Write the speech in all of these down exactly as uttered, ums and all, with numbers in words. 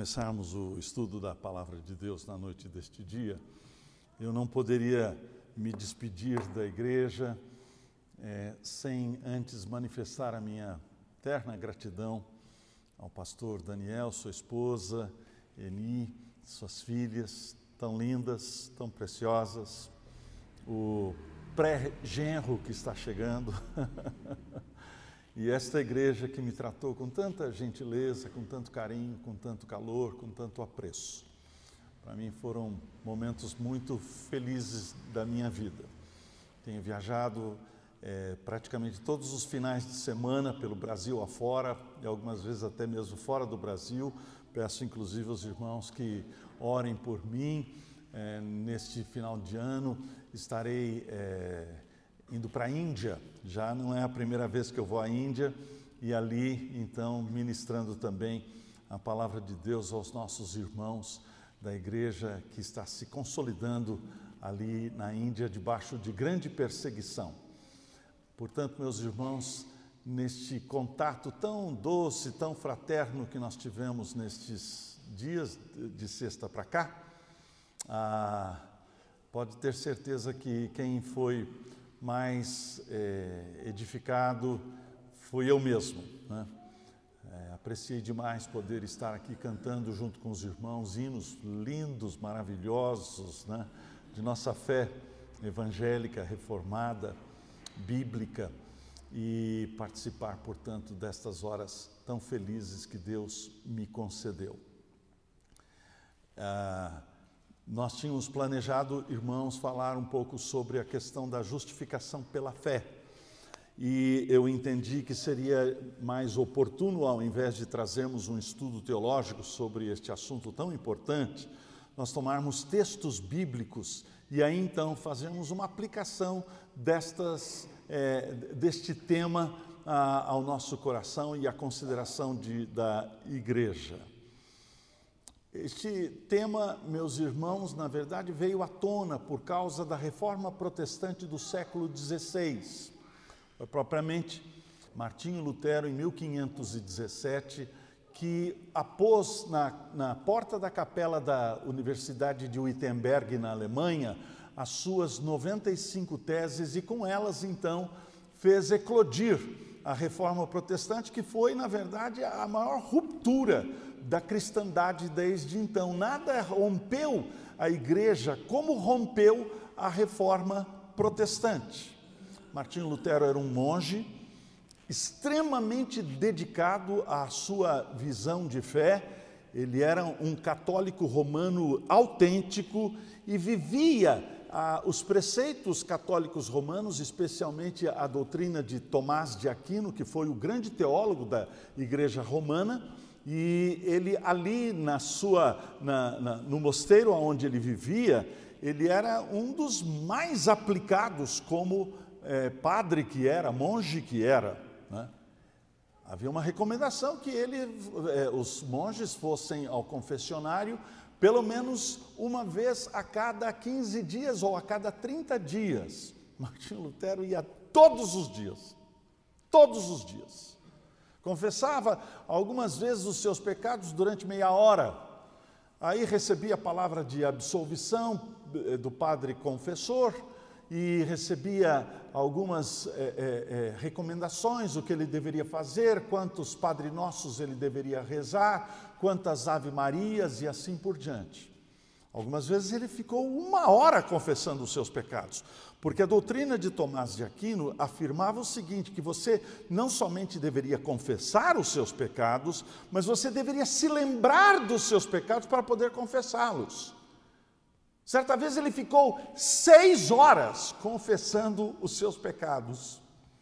começarmos o estudo da Palavra de Deus na noite deste dia, eu não poderia me despedir da igreja é, sem antes manifestar a minha eterna gratidão ao pastor Daniel, sua esposa, Eni, suas filhas, tão lindas, tão preciosas, o pré-genro que está chegando, e esta igreja que me tratou com tanta gentileza, com tanto carinho, com tanto calor, com tanto apreço. Para mim foram momentos muito felizes da minha vida. Tenho viajado é, praticamente todos os finais de semana pelo Brasil afora, e algumas vezes até mesmo fora do Brasil. Peço inclusive aos irmãos que orem por mim. É, neste final de ano estarei é, indo para a Índia. Já não é a primeira vez que eu vou à Índia, e ali então ministrando também a palavra de Deus aos nossos irmãos da igreja que está se consolidando ali na Índia debaixo de grande perseguição. Portanto, meus irmãos, neste contato tão doce, tão fraterno que nós tivemos nestes dias de sexta para cá, ah, pode ter certeza que quem foi mais é, edificado fui eu mesmo, né? É, apreciei demais poder estar aqui cantando junto com os irmãos hinos lindos, maravilhosos, né? De nossa fé evangélica, reformada, bíblica, e participar, portanto, destas horas tão felizes que Deus me concedeu. Ah, Nós tínhamos planejado, irmãos, falar um pouco sobre a questão da justificação pela fé. E eu entendi que seria mais oportuno, ao invés de trazermos um estudo teológico sobre este assunto tão importante, nós tomarmos textos bíblicos e aí então fazermos uma aplicação destas, é, deste tema a, ao nosso coração e à consideração de, da igreja. Este tema, meus irmãos, na verdade veio à tona por causa da reforma protestante do século dezesseis. Foi propriamente Martinho Lutero, em mil quinhentos e dezessete, que apôs na, na porta da capela da Universidade de Wittenberg, na Alemanha, as suas noventa e cinco teses, e com elas, então, fez eclodir a reforma protestante, que foi, na verdade, a maior ruptura da cristandade desde então. Nada rompeu a igreja como rompeu a reforma protestante. Martinho Lutero era um monge extremamente dedicado à sua visão de fé. Ele era um católico romano autêntico e vivia ah, os preceitos católicos romanos, especialmente a doutrina de Tomás de Aquino, que foi o grande teólogo da igreja romana. E ele ali na sua, na, na, no mosteiro onde ele vivia, ele era um dos mais aplicados como é, padre que era, monge que era, né? Havia uma recomendação que ele, é, os monges fossem ao confessionário pelo menos uma vez a cada quinze dias ou a cada trinta dias. Martinho Lutero ia todos os dias, todos os dias. Confessava algumas vezes os seus pecados durante meia hora. Aí recebia a palavra de absolvição do padre confessor e recebia algumas é, é, recomendações, o que ele deveria fazer, quantos Padre Nossos ele deveria rezar, quantas Ave Marias e assim por diante. Algumas vezes ele ficou uma hora confessando os seus pecados, porque a doutrina de Tomás de Aquino afirmava o seguinte, que você não somente deveria confessar os seus pecados, mas você deveria se lembrar dos seus pecados para poder confessá-los. Certa vez ele ficou seis horas confessando os seus pecados.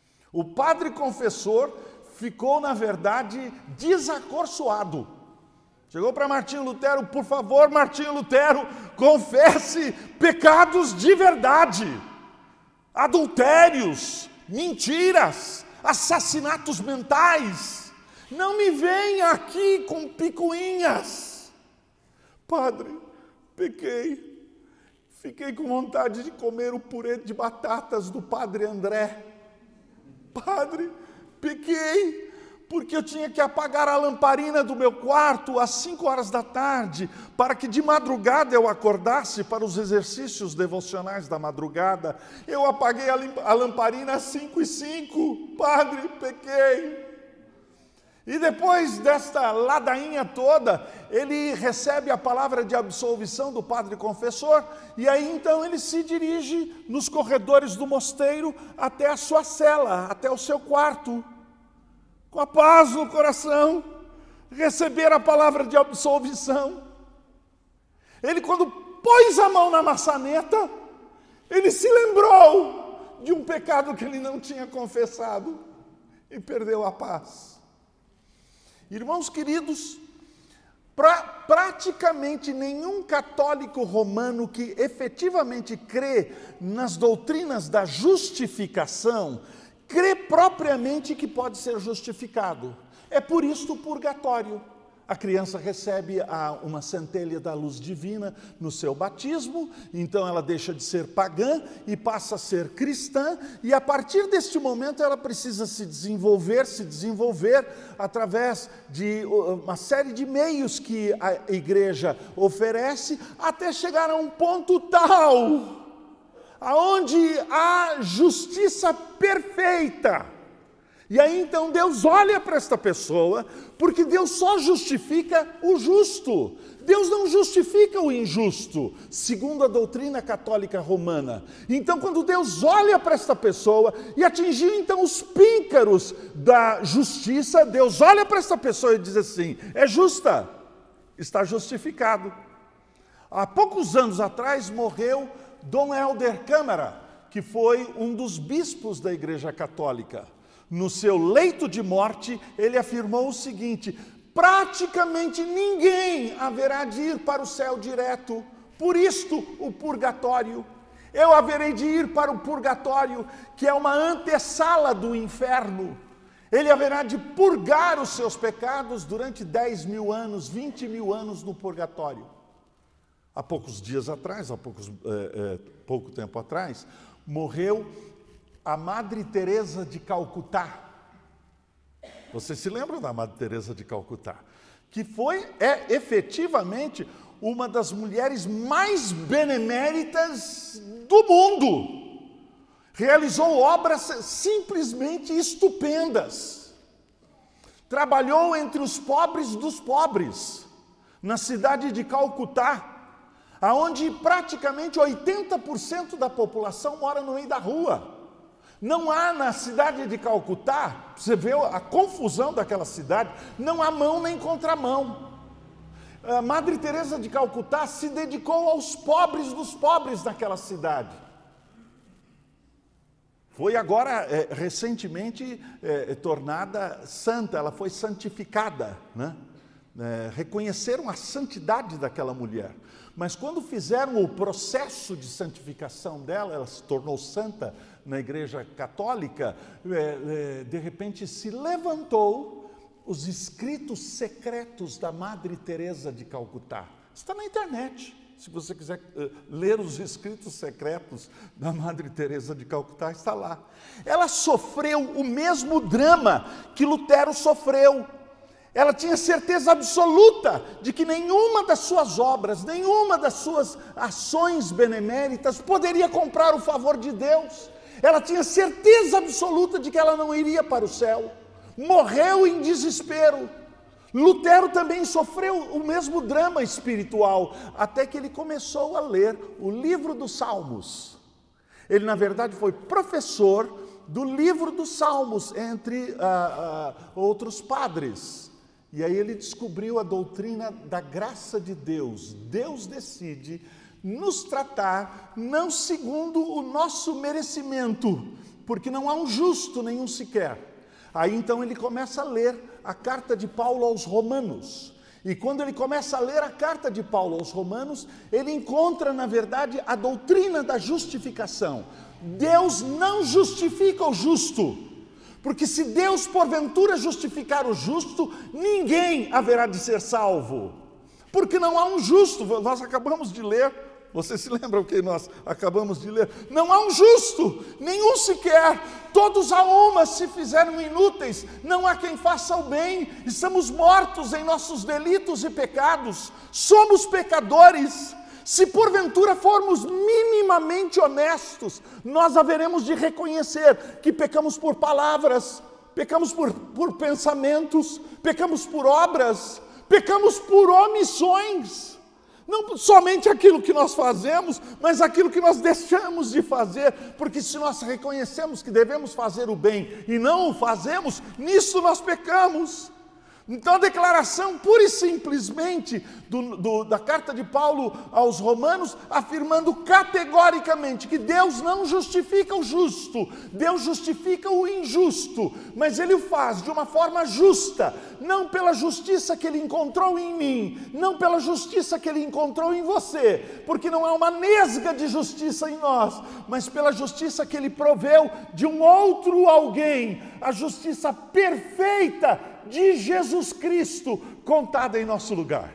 O padre confessor ficou, na verdade, desacorçoado. Chegou para Martinho Lutero: por favor, Martinho Lutero, confesse pecados de verdade. Adultérios, mentiras, assassinatos mentais. Não me venha aqui com picuinhas. Padre, pequei. Fiquei com vontade de comer o purê de batatas do Padre André. Padre, pequei. porque eu tinha que apagar a lamparina do meu quarto às cinco horas da tarde, para que de madrugada eu acordasse para os exercícios devocionais da madrugada. Eu apaguei a lamparina às cinco e cinco, Padre, pequei. E depois desta ladainha toda, ele recebe a palavra de absolvição do padre confessor, e aí então ele se dirige nos corredores do mosteiro até a sua cela, até o seu quarto, com a paz no coração, receber a palavra de absolvição. Ele, quando pôs a mão na maçaneta, ele se lembrou de um pecado que ele não tinha confessado e perdeu a paz. Irmãos queridos, pra, praticamente nenhum católico romano que efetivamente crê nas doutrinas da justificação, crê propriamente que pode ser justificado. É por isso o purgatório. A criança recebe a, uma centelha da luz divina no seu batismo, então ela deixa de ser pagã e passa a ser cristã, e a partir deste momento ela precisa se desenvolver, se desenvolver através de uma série de meios que a igreja oferece, até chegar a um ponto tal, aonde há justiça perfeita. E aí então Deus olha para esta pessoa, porque Deus só justifica o justo. Deus não justifica o injusto, segundo a doutrina católica romana. Então quando Deus olha para esta pessoa e atingiu então os píncaros da justiça, Deus olha para esta pessoa e diz assim: é justa, está justificado. Há poucos anos atrás morreu Dom Helder Câmara, que foi um dos bispos da Igreja Católica. No seu leito de morte, ele afirmou o seguinte: praticamente ninguém haverá de ir para o céu direto, por isto o purgatório. Eu haverei de ir para o purgatório, que é uma antessala do inferno. Ele haverá de purgar os seus pecados durante dez mil anos, vinte mil anos no purgatório. Há poucos dias atrás, há poucos, é, é, pouco tempo atrás, morreu a Madre Teresa de Calcutá. Vocês se lembram da Madre Teresa de Calcutá? Que foi, é efetivamente, uma das mulheres mais beneméritas do mundo. Realizou obras simplesmente estupendas. Trabalhou entre os pobres dos pobres, na cidade de Calcutá, aonde praticamente oitenta por cento da população mora no meio da rua. Não há na cidade de Calcutá, você vê a confusão daquela cidade, não há mão nem contramão. A Madre Teresa de Calcutá se dedicou aos pobres dos pobres naquela cidade. Foi agora, é, recentemente, é, tornada santa, ela foi santificada, né? É, reconheceram a santidade daquela mulher. Mas quando fizeram o processo de santificação dela, ela se tornou santa na Igreja Católica, é, é, de repente se levantou os escritos secretos da Madre Teresa de Calcutá. Está na internet, se você quiser uh, ler os escritos secretos da Madre Teresa de Calcutá, está lá. Ela sofreu o mesmo drama que Lutero sofreu. Ela tinha certeza absoluta de que nenhuma das suas obras, nenhuma das suas ações beneméritas poderia comprar o favor de Deus. Ela tinha certeza absoluta de que ela não iria para o céu. Morreu em desespero. Lutero também sofreu o mesmo drama espiritual, até que ele começou a ler o livro dos Salmos. Ele, na verdade, foi professor do livro dos Salmos, entre ah, ah, outros padres. E aí ele descobriu a doutrina da graça de Deus. Deus decide nos tratar não segundo o nosso merecimento, porque não há um justo nenhum sequer. Aí então ele começa a ler a carta de Paulo aos Romanos. E quando ele começa a ler a carta de Paulo aos Romanos, ele encontra, na verdade, a doutrina da justificação. Deus não justifica o justo. Porque se Deus porventura justificar o justo, ninguém haverá de ser salvo. Porque não há um justo. Nós acabamos de ler Você se lembra o que nós acabamos de ler? Não há um justo, nenhum sequer. Todos a uma se fizeram inúteis. Não há quem faça o bem. Estamos mortos em nossos delitos e pecados. Somos pecadores. Se porventura formos minimamente honestos, nós haveremos de reconhecer que pecamos por palavras, pecamos por, por pensamentos, pecamos por obras, pecamos por omissões. Não somente aquilo que nós fazemos, mas aquilo que nós deixamos de fazer, porque se nós reconhecemos que devemos fazer o bem e não o fazemos, nisso nós pecamos. Então a declaração pura e simplesmente do, do, da carta de Paulo aos Romanos, afirmando categoricamente que Deus não justifica o justo, Deus justifica o injusto, mas Ele o faz de uma forma justa, não pela justiça que Ele encontrou em mim, não pela justiça que Ele encontrou em você, porque não há uma nesga de justiça em nós, mas pela justiça que Ele proveu de um outro alguém, a justiça perfeita de Jesus Cristo, contada em nosso lugar.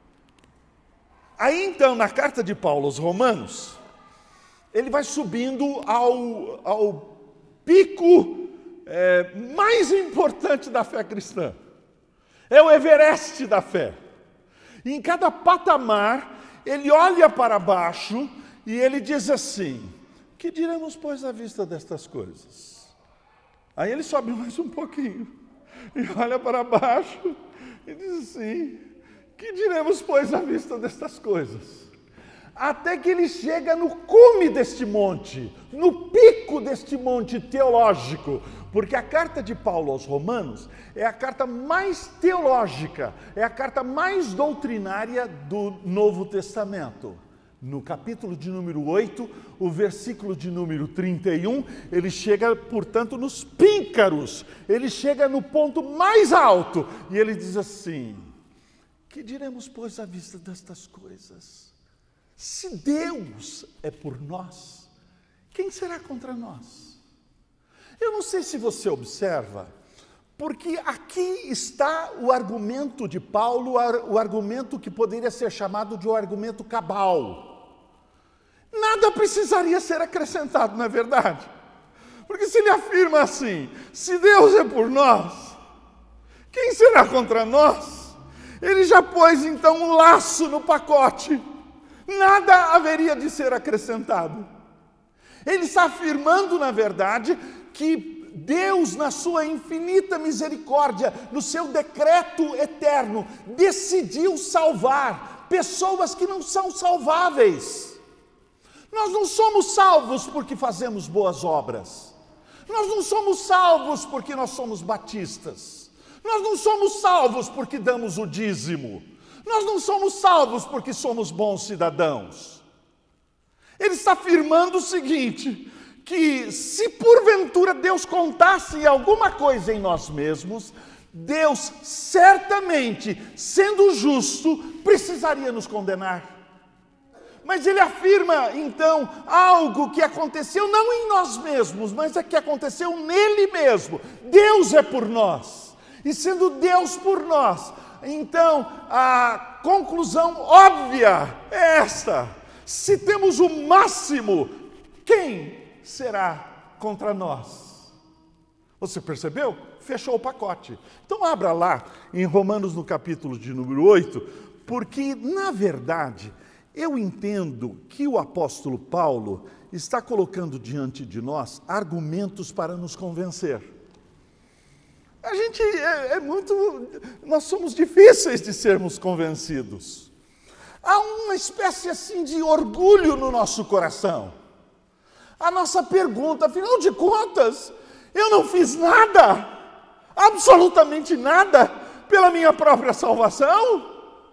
Aí então, na carta de Paulo aos Romanos, ele vai subindo ao, ao pico é, mais importante da fé cristã. É o Everest da fé. E em cada patamar, ele olha para baixo e ele diz assim: que diremos, pois, à vista destas coisas? Aí ele sobe mais um pouquinho e olha para baixo e diz assim: que diremos, pois, à vista destas coisas? Até que ele chega no cume deste monte, no pico deste monte teológico, porque a carta de Paulo aos Romanos é a carta mais teológica, é a carta mais doutrinária do Novo Testamento. No capítulo de número oito, o versículo de número trinta e um, ele chega, portanto, nos píncaros, ele chega no ponto mais alto, e ele diz assim: que diremos, pois, à vista destas coisas? Se Deus é por nós, quem será contra nós? Eu não sei se você observa, porque aqui está o argumento de Paulo, o argumento que poderia ser chamado de um argumento cabal. Nada precisaria ser acrescentado, não é verdade? Porque se ele afirma assim: se Deus é por nós, quem será contra nós? Ele já pôs então um laço no pacote. Nada haveria de ser acrescentado. Ele está afirmando, na verdade, que Deus, na sua infinita misericórdia, no seu decreto eterno, decidiu salvar pessoas que não são salváveis. Nós não somos salvos porque fazemos boas obras. Nós não somos salvos porque nós somos batistas. Nós não somos salvos porque damos o dízimo. Nós não somos salvos porque somos bons cidadãos. Ele está afirmando o seguinte: que se porventura Deus contasse alguma coisa em nós mesmos, Deus certamente, sendo justo, precisaria nos condenar. Mas ele afirma, então, algo que aconteceu não em nós mesmos, mas é que aconteceu nele mesmo. Deus é por nós. E sendo Deus por nós, então a conclusão óbvia é esta: se temos o máximo, quem será contra nós? Você percebeu? Fechou o pacote. Então abra lá em Romanos no capítulo de número oito, porque na verdade eu entendo que o apóstolo Paulo está colocando diante de nós argumentos para nos convencer. A gente é, é muito... Nós somos difíceis de sermos convencidos. Há uma espécie assim de orgulho no nosso coração. A nossa pergunta, afinal de contas, eu não fiz nada, absolutamente nada, pela minha própria salvação?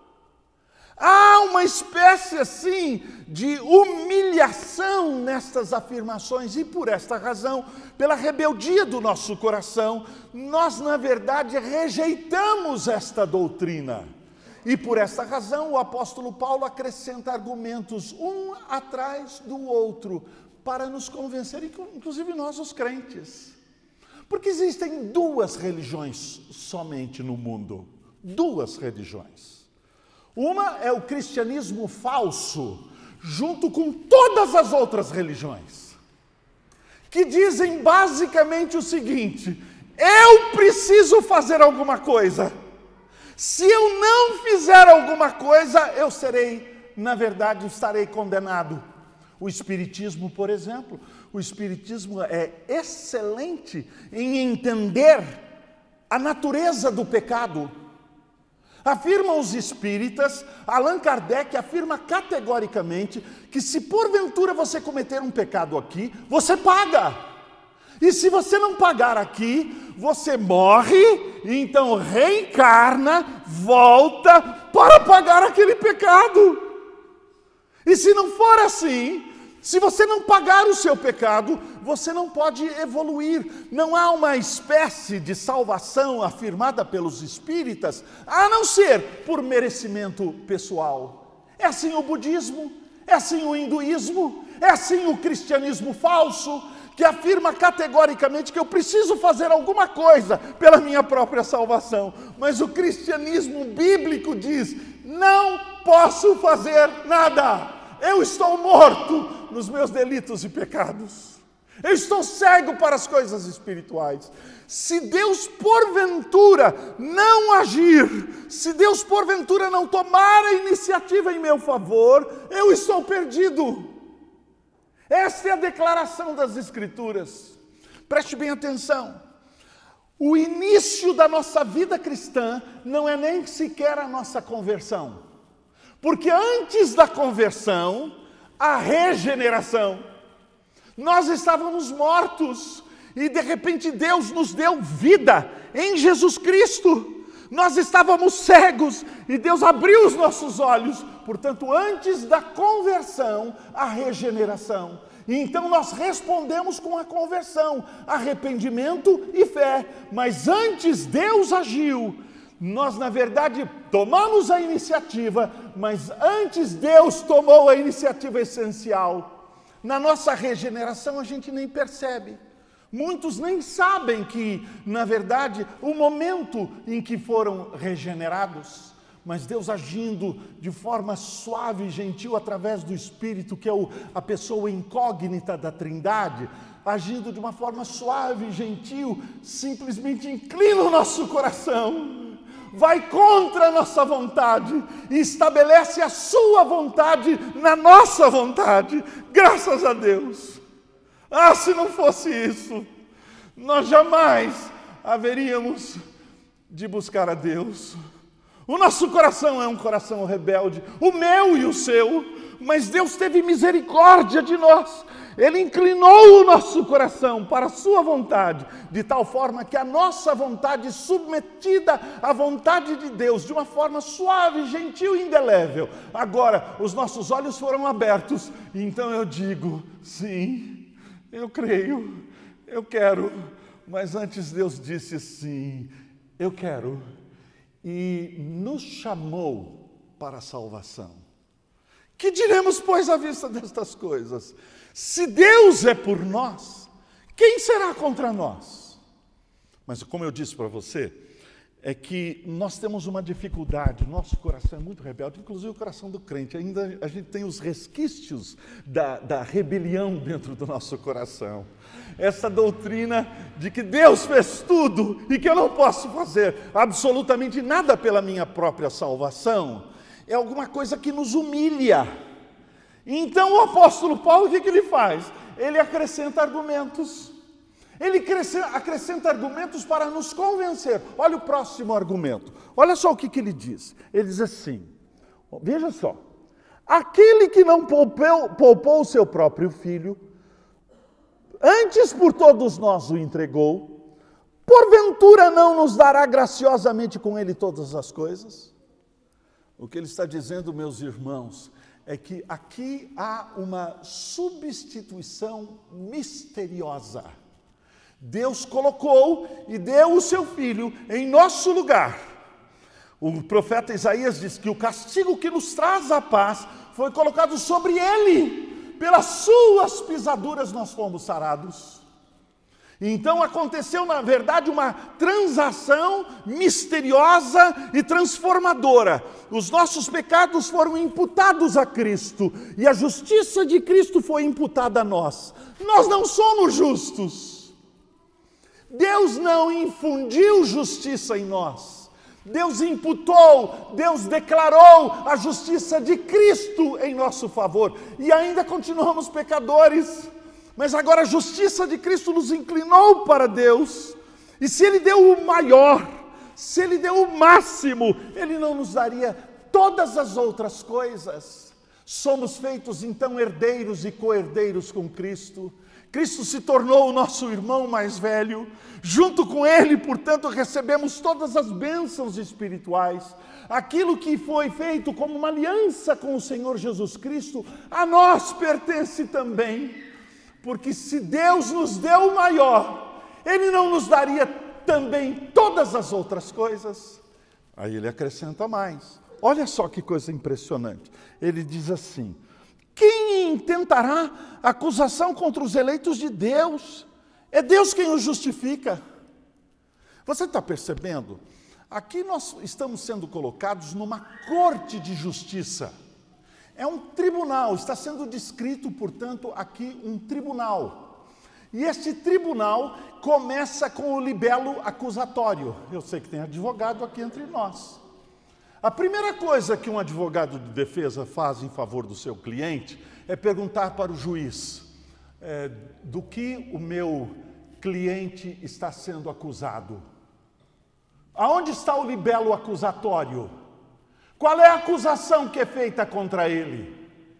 Há uma espécie assim de humilhação nestas afirmações, e por esta razão, pela rebeldia do nosso coração, nós na verdade rejeitamos esta doutrina. E por esta razão o apóstolo Paulo acrescenta argumentos um atrás do outro, para nos convencer, inclusive nós os crentes. Porque existem duas religiões somente no mundo, duas religiões. Uma é o cristianismo falso, junto com todas as outras religiões, que dizem basicamente o seguinte: eu preciso fazer alguma coisa. Se eu não fizer alguma coisa, eu serei, na verdade, estarei condenado. O Espiritismo, por exemplo, o Espiritismo é excelente em entender a natureza do pecado. Afirmam os espíritas, Allan Kardec afirma categoricamente que se porventura você cometer um pecado aqui, você paga. E se você não pagar aqui, você morre, e então reencarna, volta para pagar aquele pecado. E se não for assim, se você não pagar o seu pecado, você não pode evoluir. Não há uma espécie de salvação afirmada pelos espíritas, a não ser por merecimento pessoal. É assim o budismo, é assim o hinduísmo, é assim o cristianismo falso, que afirma categoricamente que eu preciso fazer alguma coisa pela minha própria salvação. Mas o cristianismo bíblico diz: não posso fazer nada. Eu estou morto nos meus delitos e pecados. Eu estou cego para as coisas espirituais. Se Deus porventura não agir, se Deus porventura não tomar a iniciativa em meu favor, eu estou perdido. Esta é a declaração das Escrituras. Preste bem atenção. O início da nossa vida cristã não é nem sequer a nossa conversão. Porque antes da conversão, a regeneração. Nós estávamos mortos e de repente Deus nos deu vida em Jesus Cristo. Nós estávamos cegos e Deus abriu os nossos olhos. Portanto, antes da conversão, a regeneração. E então nós respondemos com a conversão, arrependimento e fé. Mas antes Deus agiu. Nós, na verdade, tomamos a iniciativa, mas antes Deus tomou a iniciativa essencial. Na nossa regeneração a gente nem percebe. Muitos nem sabem que, na verdade, o momento em que foram regenerados, mas Deus agindo de forma suave e gentil através do Espírito, que é o, a pessoa incógnita da Trindade, agindo de uma forma suave e gentil, simplesmente inclina o nosso coração, vai contra a nossa vontade e estabelece a sua vontade na nossa vontade. Graças a Deus. Ah, se não fosse isso, nós jamais haveríamos de buscar a Deus. O nosso coração é um coração rebelde, o meu e o seu, mas Deus teve misericórdia de nós. Ele inclinou o nosso coração para a sua vontade, de tal forma que a nossa vontade submetida à vontade de Deus, de uma forma suave, gentil e indelével. Agora, os nossos olhos foram abertos, e então eu digo, sim, eu creio, eu quero. Mas antes Deus disse sim, eu quero. E nos chamou para a salvação. Que diremos, pois, à vista destas coisas? Se Deus é por nós, quem será contra nós? Mas como eu disse para você, é que nós temos uma dificuldade, nosso coração é muito rebelde, inclusive o coração do crente, ainda a gente tem os resquícios da, da rebelião dentro do nosso coração. Essa doutrina de que Deus fez tudo e que eu não posso fazer absolutamente nada pela minha própria salvação, é alguma coisa que nos humilha. Então o apóstolo Paulo, o que, que ele faz? Ele acrescenta argumentos. Ele acrescenta argumentos para nos convencer. Olha o próximo argumento. Olha só o que, que ele diz. Ele diz assim, veja só. Aquele que não poupou, poupou o seu próprio filho, antes por todos nós o entregou, porventura não nos dará graciosamente com ele todas as coisas? O que ele está dizendo, meus irmãos, é que aqui há uma substituição misteriosa. Deus colocou e deu o seu Filho em nosso lugar. O profeta Isaías diz que o castigo que nos traz a paz foi colocado sobre ele. Pelas suas pisaduras nós fomos sarados. Então aconteceu, na verdade, uma transação misteriosa e transformadora. Os nossos pecados foram imputados a Cristo e a justiça de Cristo foi imputada a nós. Nós não somos justos. Deus não infundiu justiça em nós. Deus imputou, Deus declarou a justiça de Cristo em nosso favor. E ainda continuamos pecadores. Mas agora a justiça de Cristo nos inclinou para Deus. E se Ele deu o maior, se Ele deu o máximo, Ele não nos daria todas as outras coisas. Somos feitos então herdeiros e co-herdeiros com Cristo. Cristo se tornou o nosso irmão mais velho. Junto com Ele, portanto, recebemos todas as bênçãos espirituais. Aquilo que foi feito como uma aliança com o Senhor Jesus Cristo, a nós pertence também. Porque se Deus nos deu o maior, Ele não nos daria também todas as outras coisas? Aí Ele acrescenta mais. Olha só que coisa impressionante. Ele diz assim: quem intentará acusação contra os eleitos de Deus? É Deus quem os justifica. Você está percebendo? Aqui nós estamos sendo colocados numa corte de justiça. É um tribunal, está sendo descrito, portanto, aqui um tribunal. E este tribunal começa com o libelo acusatório. Eu sei que tem advogado aqui entre nós. A primeira coisa que um advogado de defesa faz em favor do seu cliente é perguntar para o juiz é, do que o meu cliente está sendo acusado. Aonde está o libelo acusatório? Qual é a acusação que é feita contra ele?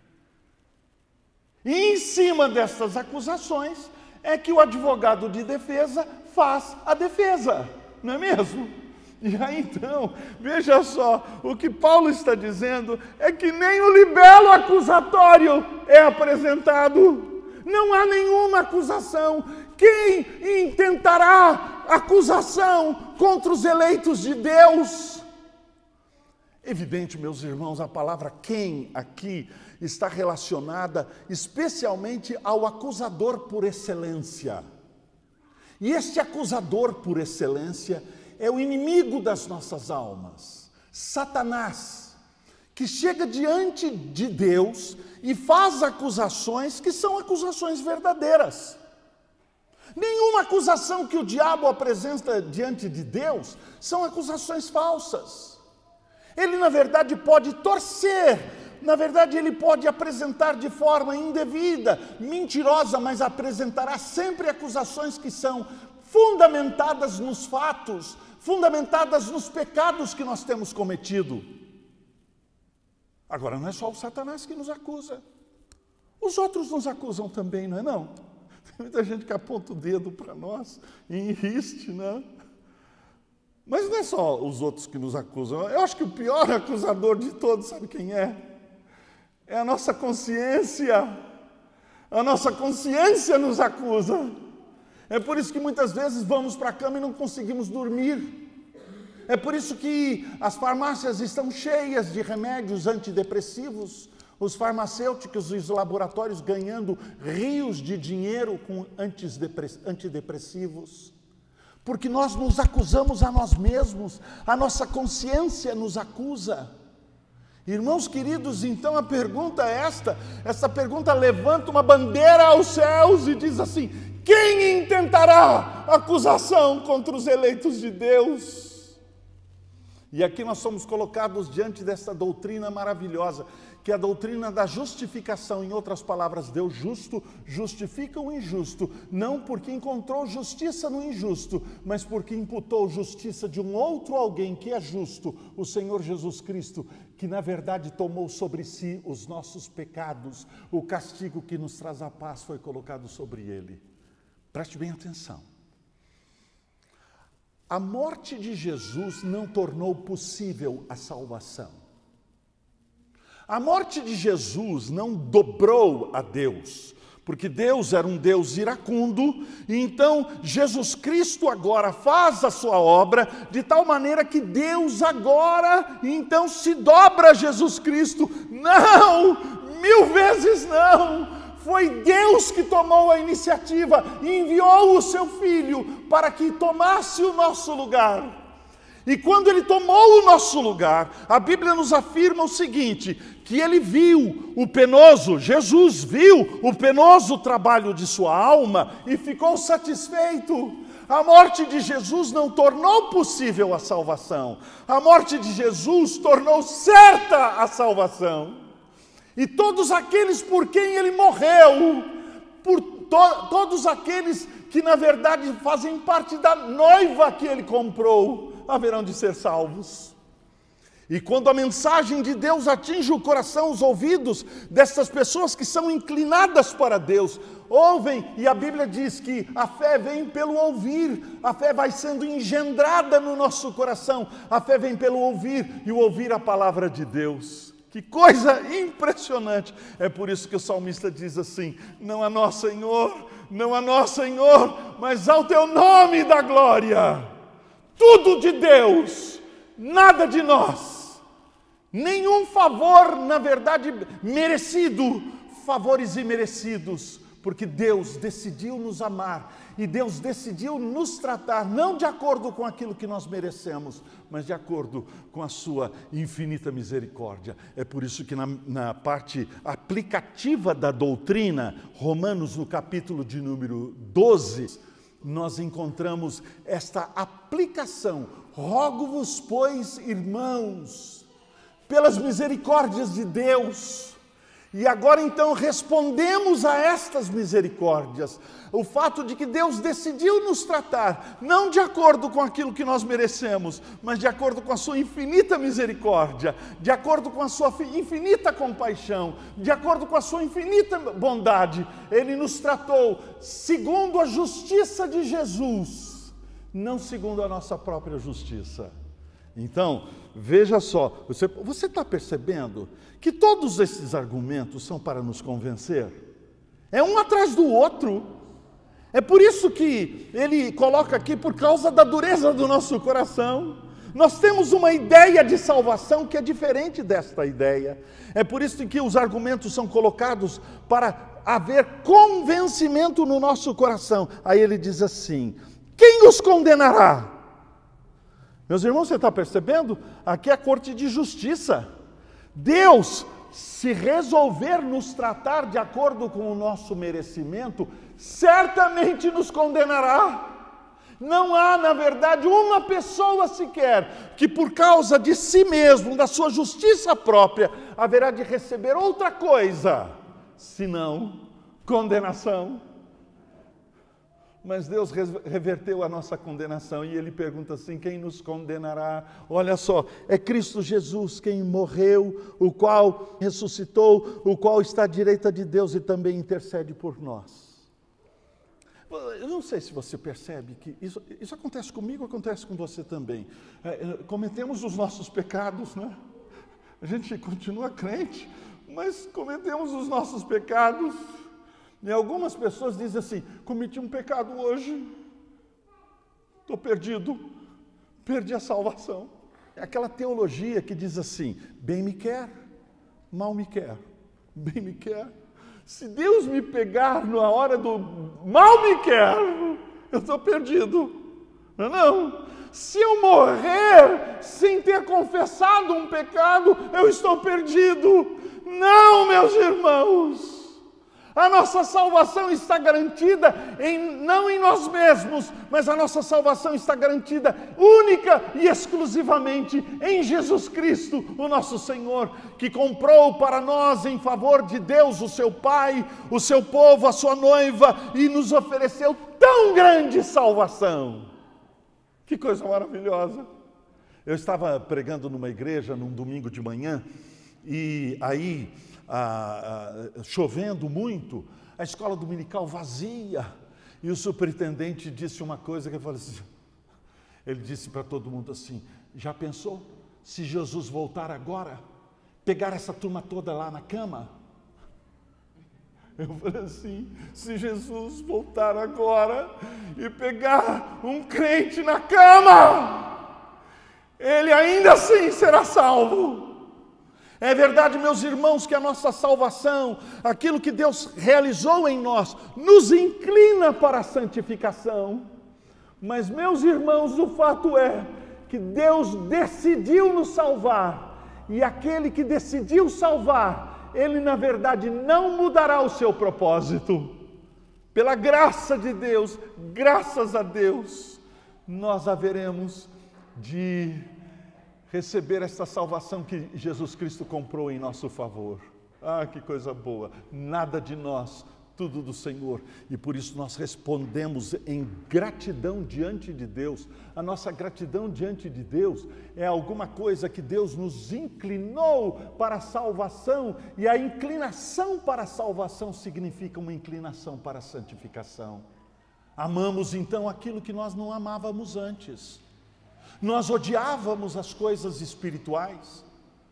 E em cima dessas acusações é que o advogado de defesa faz a defesa, não é mesmo? E aí então, veja só, o que Paulo está dizendo é que nem o libelo acusatório é apresentado. Não há nenhuma acusação. Quem intentará acusação contra os eleitos de Deus? Evidente, meus irmãos, a palavra quem aqui está relacionada especialmente ao acusador por excelência. E este acusador por excelência é o inimigo das nossas almas, Satanás, que chega diante de Deus e faz acusações que são acusações verdadeiras. Nenhuma acusação que o diabo apresenta diante de Deus são acusações falsas. Ele, na verdade, pode torcer, na verdade, ele pode apresentar de forma indevida, mentirosa, mas apresentará sempre acusações que são fundamentadas nos fatos, fundamentadas nos pecados que nós temos cometido. Agora, não é só o Satanás que nos acusa. Os outros nos acusam também, não é não? Tem muita gente que aponta o dedo para nós e insiste, né? Mas não é só os outros que nos acusam. Eu acho que o pior acusador de todos, sabe quem é? É a nossa consciência. A nossa consciência nos acusa. É por isso que muitas vezes vamos para a cama e não conseguimos dormir. É por isso que as farmácias estão cheias de remédios antidepressivos, os farmacêuticos e os laboratórios ganhando rios de dinheiro com antidepressivos. Porque nós nos acusamos a nós mesmos, a nossa consciência nos acusa. Irmãos queridos, então a pergunta é esta, essa pergunta levanta uma bandeira aos céus e diz assim: quem intentará acusação contra os eleitos de Deus? E aqui nós somos colocados diante dessa doutrina maravilhosa, que é a doutrina da justificação. Em outras palavras, Deus justo justifica o injusto, não porque encontrou justiça no injusto, mas porque imputou justiça de um outro alguém que é justo, o Senhor Jesus Cristo, que na verdade tomou sobre si os nossos pecados. O castigo que nos traz a paz foi colocado sobre ele. Preste bem atenção. A morte de Jesus não tornou possível a salvação. A morte de Jesus não dobrou a Deus, porque Deus era um Deus iracundo, e então Jesus Cristo agora faz a sua obra de tal maneira que Deus agora, então, se dobra a Jesus Cristo. Não, mil vezes não. Foi Deus que tomou a iniciativa e enviou o seu Filho para que tomasse o nosso lugar. E quando Ele tomou o nosso lugar, a Bíblia nos afirma o seguinte, que Ele viu o penoso, Jesus viu o penoso trabalho de sua alma e ficou satisfeito. A morte de Jesus não tornou possível a salvação. A morte de Jesus tornou certa a salvação. E todos aqueles por quem Ele morreu, por to- todos aqueles que na verdade fazem parte da noiva que Ele comprou, haverão de ser salvos. E quando a mensagem de Deus atinge o coração, os ouvidos dessas pessoas que são inclinadas para Deus, ouvem, e a Bíblia diz que a fé vem pelo ouvir, a fé vai sendo engendrada no nosso coração, a fé vem pelo ouvir, e o ouvir a palavra de Deus. Que coisa impressionante! É por isso que o salmista diz assim, não a nós, Senhor, não a nós, Senhor, mas ao Teu nome da glória. Tudo de Deus, nada de nós. Nenhum favor, na verdade, merecido, favores imerecidos, porque Deus decidiu nos amar e Deus decidiu nos tratar, não de acordo com aquilo que nós merecemos, mas de acordo com a sua infinita misericórdia. É por isso que na, na parte aplicativa da doutrina, Romanos, no capítulo de número doze, nós encontramos esta aplicação. Rogo-vos, pois, irmãos, pelas misericórdias de Deus. E agora então respondemos a estas misericórdias. O fato de que Deus decidiu nos tratar, não de acordo com aquilo que nós merecemos, mas de acordo com a sua infinita misericórdia, de acordo com a sua infinita compaixão, de acordo com a sua infinita bondade. Ele nos tratou segundo a justiça de Jesus, não segundo a nossa própria justiça. Então, veja só, você está percebendo que todos esses argumentos são para nos convencer? É um atrás do outro. É por isso que ele coloca aqui, por causa da dureza do nosso coração. Nós temos uma ideia de salvação que é diferente desta ideia. É por isso que os argumentos são colocados para haver convencimento no nosso coração. Aí ele diz assim, quem os condenará? Meus irmãos, você está percebendo? Aqui é a corte de justiça. Deus, se resolver nos tratar de acordo com o nosso merecimento, certamente nos condenará. Não há, na verdade, uma pessoa sequer que por causa de si mesmo, da sua justiça própria, haverá de receber outra coisa, senão condenação. Mas Deus reverteu a nossa condenação e Ele pergunta assim, quem nos condenará? Olha só, é Cristo Jesus quem morreu, o qual ressuscitou, o qual está à direita de Deus e também intercede por nós. Eu não sei se você percebe que isso, isso acontece comigo, acontece com você também. É, cometemos os nossos pecados, né? A gente continua crente, mas cometemos os nossos pecados. E algumas pessoas dizem assim, cometi um pecado hoje, estou perdido, perdi a salvação. É aquela teologia que diz assim, bem me quer, mal me quer, bem me quer. Se Deus me pegar na hora do mal me quer, eu estou perdido. Não, não. Se eu morrer sem ter confessado um pecado, eu estou perdido. Não, meus irmãos. A nossa salvação está garantida em, não em nós mesmos, mas a nossa salvação está garantida única e exclusivamente em Jesus Cristo, o nosso Senhor, que comprou para nós em favor de Deus, o seu Pai, o seu povo, a sua noiva, e nos ofereceu tão grande salvação. Que coisa maravilhosa! Eu estava pregando numa igreja num domingo de manhã, e aí... Ah, ah, chovendo muito, a escola dominical vazia, e o superintendente disse uma coisa que eu falei assim, ele disse para todo mundo assim, já pensou se Jesus voltar agora, pegar essa turma toda lá na cama? Eu falei assim, se Jesus voltar agora e pegar um crente na cama, ele ainda assim será salvo. É verdade, meus irmãos, que a nossa salvação, aquilo que Deus realizou em nós, nos inclina para a santificação. Mas, meus irmãos, o fato é que Deus decidiu nos salvar. E aquele que decidiu salvar, Ele na verdade não mudará o seu propósito. Pela graça de Deus, graças a Deus, nós haveremos de receber esta salvação que Jesus Cristo comprou em nosso favor. Ah, que coisa boa! Nada de nós, tudo do Senhor. E por isso nós respondemos em gratidão diante de Deus. A nossa gratidão diante de Deus é alguma coisa que Deus nos inclinou para a salvação. E a inclinação para a salvação significa uma inclinação para a santificação. Amamos então aquilo que nós não amávamos antes. Nós odiávamos as coisas espirituais.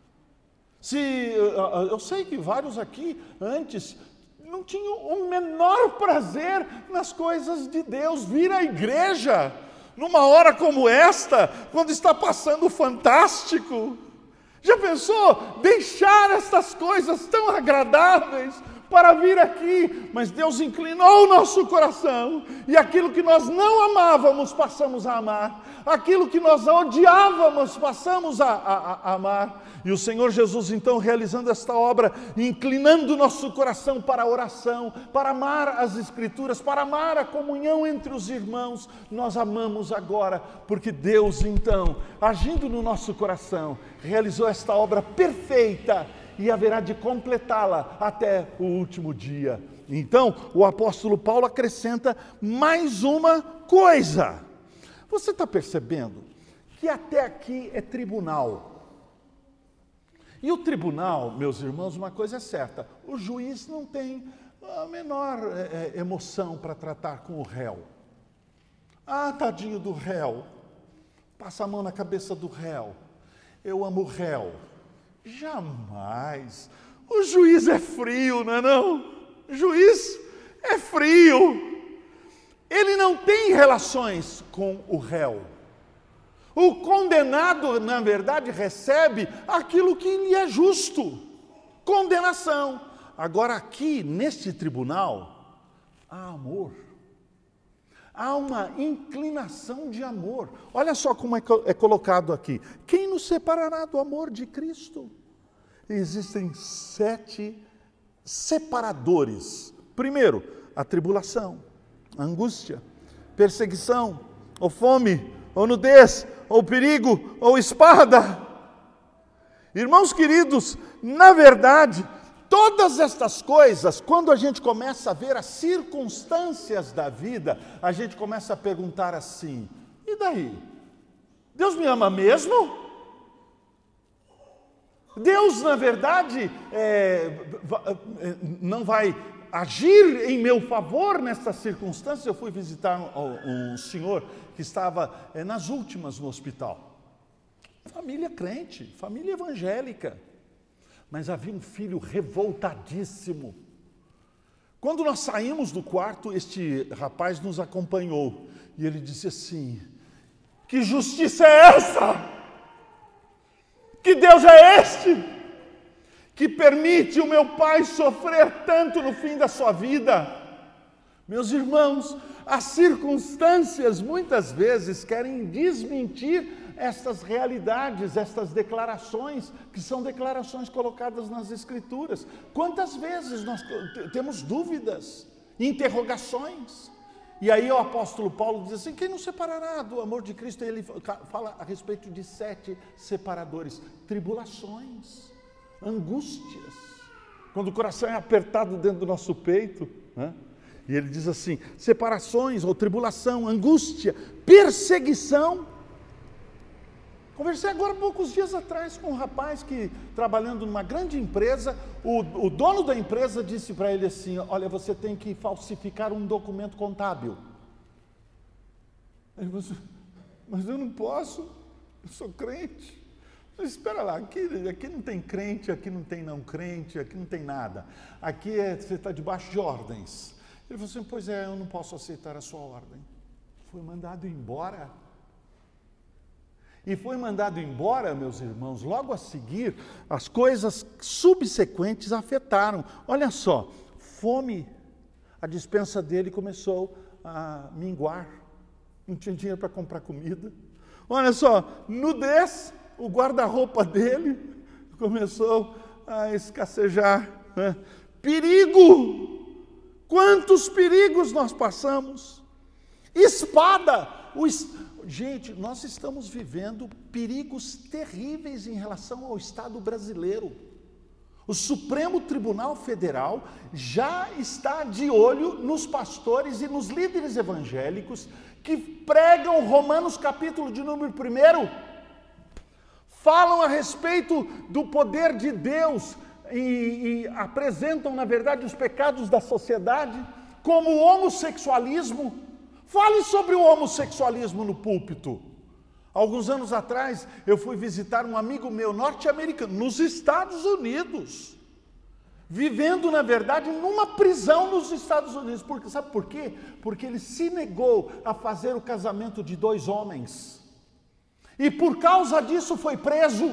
Se eu sei que vários aqui antes não tinham o menor prazer nas coisas de Deus, vir à igreja numa hora como esta, quando está passando o Fantástico. Já pensou deixar estas coisas tão agradáveis para vir aqui? Mas Deus inclinou o nosso coração, e aquilo que nós não amávamos, passamos a amar. Aquilo que nós odiávamos, passamos a, a, a amar. E o Senhor Jesus, então, realizando esta obra, inclinando o nosso coração para a oração, para amar as Escrituras, para amar a comunhão entre os irmãos, nós amamos agora, porque Deus, então, agindo no nosso coração, realizou esta obra perfeita, e haverá de completá-la até o último dia. Então, o apóstolo Paulo acrescenta mais uma coisa. Você está percebendo que até aqui é tribunal. E o tribunal, meus irmãos, uma coisa é certa: o juiz não tem a menor é, emoção para tratar com o réu. Ah, tadinho do réu, passa a mão na cabeça do réu. Eu amo o réu. Jamais. O juiz é frio, não é não? O juiz é frio. Ele não tem relações com o réu. O condenado, na verdade, recebe aquilo que lhe é justo. Condenação. Agora aqui, neste tribunal, há amor. Há uma inclinação de amor. Olha só como é, é colocado aqui. Quem nos separará do amor de Cristo? Existem sete separadores. Primeiro, a tribulação, a angústia, perseguição, ou fome, ou nudez, ou perigo, ou espada. Irmãos queridos, na verdade, todas estas coisas, quando a gente começa a ver as circunstâncias da vida, a gente começa a perguntar assim: e daí? Deus me ama mesmo? Deus, na verdade, é, não vai agir em meu favor nessas circunstâncias? Eu fui visitar um, um senhor que estava é, nas últimas no hospital. Família crente, família evangélica. Mas havia um filho revoltadíssimo. Quando nós saímos do quarto, este rapaz nos acompanhou. E ele disse assim: que justiça é essa? Que Deus é este? Que permite o meu pai sofrer tanto no fim da sua vida? Meus irmãos, as circunstâncias muitas vezes querem desmentir estas realidades, estas declarações, que são declarações colocadas nas Escrituras. Quantas vezes nós temos dúvidas, interrogações? E aí o apóstolo Paulo diz assim: quem nos separará do amor de Cristo? E ele fala a respeito de sete separadores: tribulações, angústias, quando o coração é apertado dentro do nosso peito, né? E ele diz assim: separações ou tribulação, angústia, perseguição. Conversei agora poucos dias atrás com um rapaz que, trabalhando numa grande empresa, o, o dono da empresa disse para ele assim: olha, você tem que falsificar um documento contábil. Ele falou assim: mas eu não posso, eu sou crente. Eu disse: espera lá, aqui, aqui não tem crente, aqui não tem não crente, aqui não tem nada. Aqui é, você está debaixo de ordens. Ele falou assim: pois é, eu não posso aceitar a sua ordem. Foi mandado embora. e foi mandado embora, meus irmãos. Logo a seguir, as coisas subsequentes afetaram. Olha só, fome, a despensa dele começou a minguar, não tinha dinheiro para comprar comida. Olha só, nudez, o guarda-roupa dele começou a escassejar, né? Perigo, quantos perigos nós passamos. Espada, o es... gente, nós estamos vivendo perigos terríveis em relação ao Estado brasileiro. O Supremo Tribunal Federal já está de olho nos pastores e nos líderes evangélicos que pregam Romanos capítulo de número primeiro, falam a respeito do poder de Deus e, e apresentam, na verdade, os pecados da sociedade, como o homossexualismo. Fale sobre o homossexualismo no púlpito. Alguns anos atrás, eu fui visitar um amigo meu norte-americano, nos Estados Unidos, vivendo, na verdade, numa prisão nos Estados Unidos. Porque, sabe por quê? Porque ele se negou a fazer o casamento de dois homens. E por causa disso foi preso.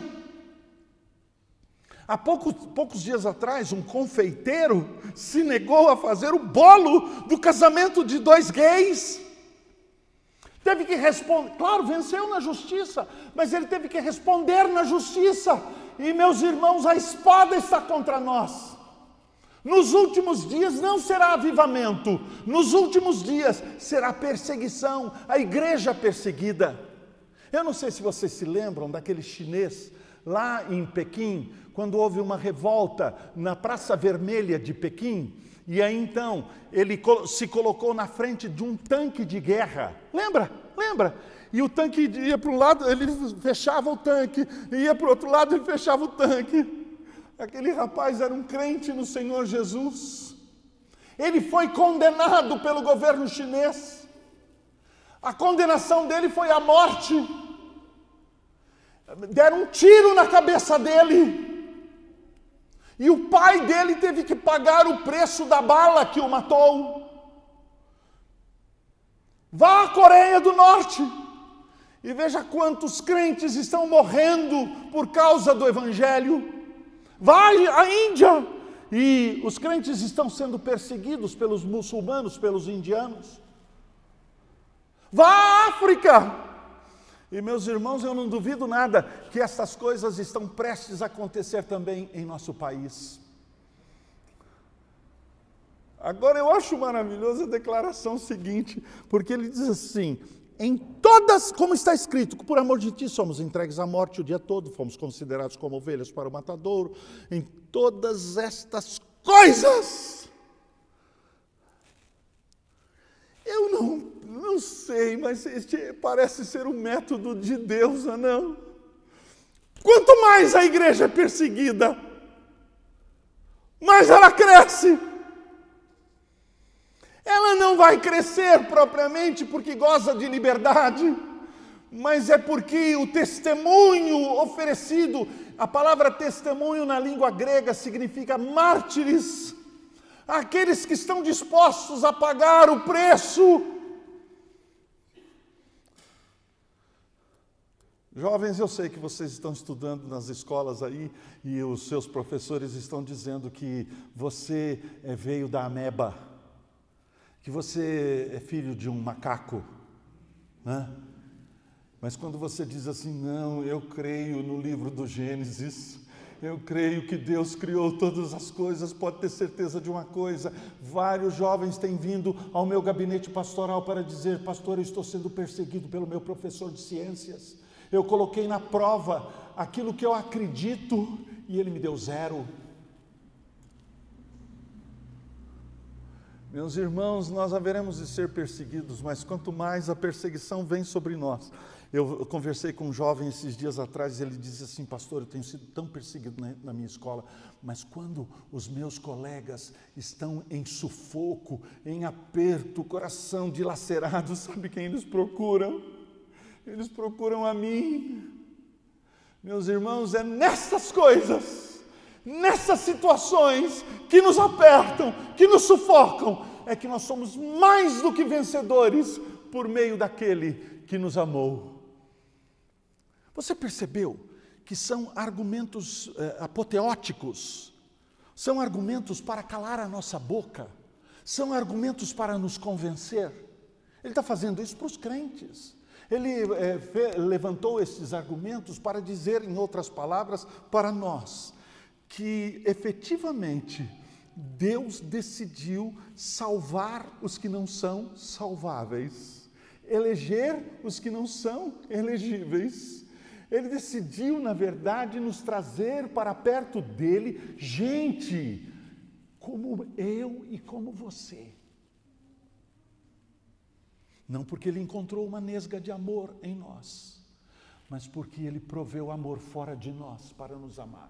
Há poucos, poucos dias atrás, um confeiteiro se negou a fazer o bolo do casamento de dois gays. Teve que responder, claro, venceu na justiça, mas ele teve que responder na justiça. E, meus irmãos, a espada está contra nós. Nos últimos dias não será avivamento, nos últimos dias será perseguição, a igreja perseguida. Eu não sei se vocês se lembram daquele chinês lá em Pequim, quando houve uma revolta na Praça Vermelha de Pequim, e aí então ele se colocou na frente de um tanque de guerra. Lembra? Lembra? E o tanque ia para um lado, ele fechava o tanque, ia para o outro lado, ele fechava o tanque. Aquele rapaz era um crente no Senhor Jesus. Ele foi condenado pelo governo chinês. A condenação dele foi a morte. Deram um tiro na cabeça dele. E o pai dele teve que pagar o preço da bala que o matou. Vá à Coreia do Norte e veja quantos crentes estão morrendo por causa do Evangelho. Vá à Índia e os crentes estão sendo perseguidos pelos muçulmanos, pelos indianos. Vá à África. E, meus irmãos, eu não duvido nada que essas coisas estão prestes a acontecer também em nosso país. Agora, eu acho maravilhosa a declaração seguinte, porque ele diz assim: em todas, como está escrito, por amor de ti somos entregues à morte o dia todo, fomos considerados como ovelhas para o matadouro, em todas estas coisas. Eu não, não sei, mas este parece ser um método de Deus, não? Quanto mais a igreja é perseguida, mais ela cresce. Ela não vai crescer propriamente porque goza de liberdade, mas é porque o testemunho oferecido, a palavra testemunho na língua grega significa mártires, aqueles que estão dispostos a pagar o preço. Jovens, eu sei que vocês estão estudando nas escolas aí e os seus professores estão dizendo que você veio da ameba, que você é filho de um macaco, né? Mas quando você diz assim, não, eu creio no livro do Gênesis, eu creio que Deus criou todas as coisas, pode ter certeza de uma coisa, vários jovens têm vindo ao meu gabinete pastoral para dizer, pastor, eu estou sendo perseguido pelo meu professor de ciências, eu coloquei na prova aquilo que eu acredito e ele me deu zero. Meus irmãos, nós haveremos de ser perseguidos, mas quanto mais a perseguição vem sobre nós. Eu, eu conversei com um jovem esses dias atrás e ele disse assim, pastor, eu tenho sido tão perseguido na, na minha escola, mas quando os meus colegas estão em sufoco, em aperto, coração dilacerado, sabe quem eles procuram? Eles procuram a mim. Meus irmãos, é nessas coisas, nessas situações que nos apertam, que nos sufocam, é que nós somos mais do que vencedores por meio daquele que nos amou. Você percebeu que são argumentos eh, apoteóticos, são argumentos para calar a nossa boca, são argumentos para nos convencer. Ele está fazendo isso para os crentes. Ele eh, fe, levantou esses argumentos para dizer, em outras palavras, para nós, que efetivamente Deus decidiu salvar os que não são salváveis, eleger os que não são elegíveis. Ele decidiu, na verdade, nos trazer para perto dele gente como eu e como você. Não porque ele encontrou uma nesga de amor em nós, mas porque ele proveu amor fora de nós para nos amar.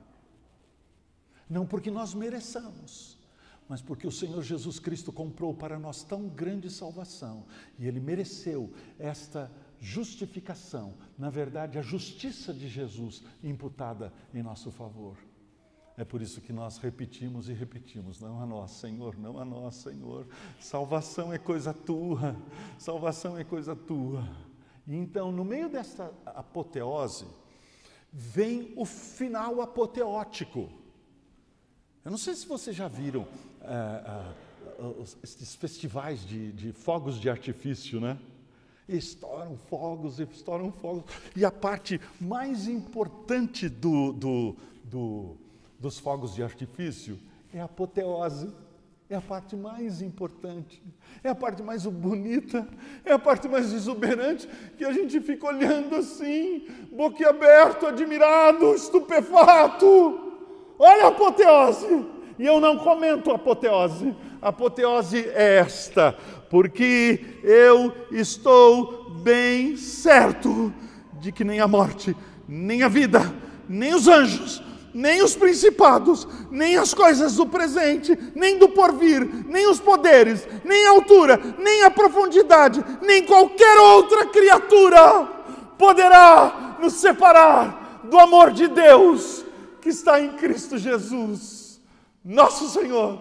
Não porque nós mereçamos, mas porque o Senhor Jesus Cristo comprou para nós tão grande salvação, e Ele mereceu esta justificação, na verdade, a justiça de Jesus imputada em nosso favor. É por isso que nós repetimos e repetimos, não a nós, Senhor, não a nós, Senhor. Salvação é coisa tua, salvação é coisa tua. E então, no meio dessa apoteose, vem o final apoteótico. Eu não sei se vocês já viram ah, ah, esses festivais de, de fogos de artifício, né? Estouram fogos, estouram fogos. E a parte mais importante do, do, do, dos fogos de artifício é a apoteose. É a parte mais importante, é a parte mais bonita, é a parte mais exuberante, que a gente fica olhando assim, boquiaberto, admirado, estupefato. Olha a apoteose! E eu não comento a apoteose. A apoteose é esta, porque eu estou bem certo de que nem a morte, nem a vida, nem os anjos, nem os principados, nem as coisas do presente, nem do porvir, nem os poderes, nem a altura, nem a profundidade, nem qualquer outra criatura poderá nos separar do amor de Deus que está em Cristo Jesus, nosso Senhor.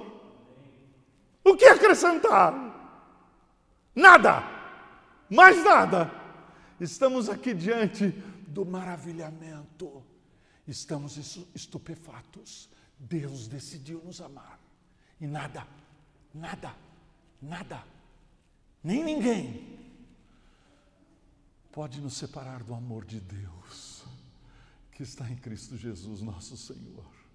O que acrescentar? Nada, mais nada. Estamos aqui diante do maravilhamento. Estamos estupefatos. Deus decidiu nos amar. E nada, nada, nada, nem ninguém pode nos separar do amor de Deus que está em Cristo Jesus, nosso Senhor.